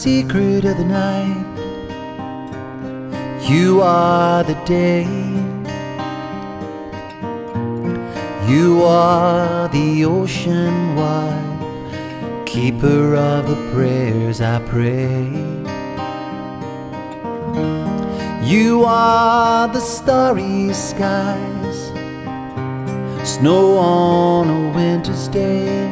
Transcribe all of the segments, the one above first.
secret of the night. You are the day. You are the ocean wide, keeper of the prayers I pray. You are the starry skies, snow on a winter's day.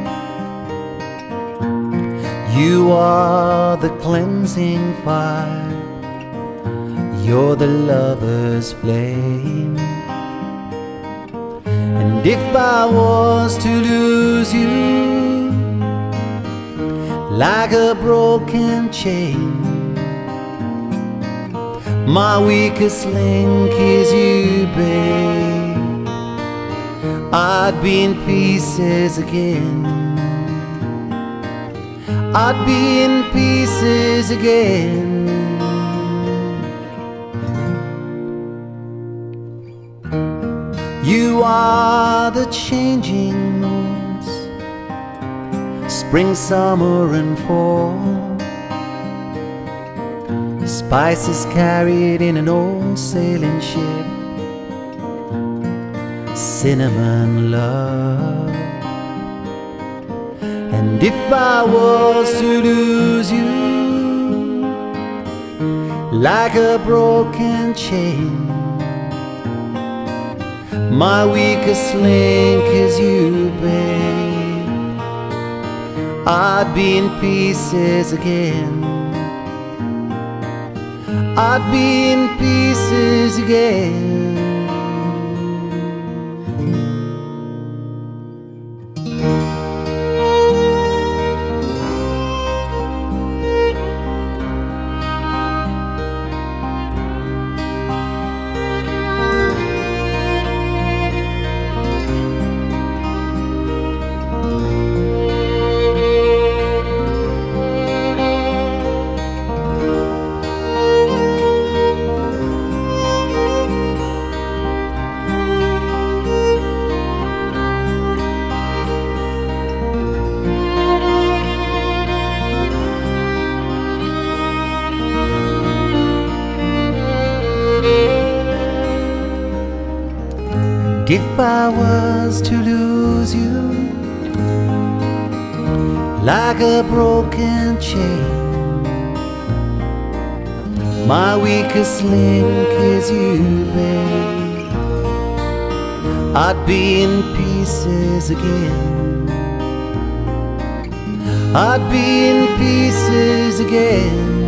You are the cleansing fire, you're the lover's flame. And if I was to lose you like a broken chain, my weakest link is you, babe. I'd be in pieces again. I'd be in pieces again. You are the changing moods, spring, summer and fall, spices carried in an old sailing ship, cinnamon love. And if I was to lose you like a broken chain, my weakest link is you, babe. I'd be in pieces again. I'd be in pieces again. If I was to lose you like a broken chain, my weakest link is you, babe. I'd be in pieces again. I'd be in pieces again.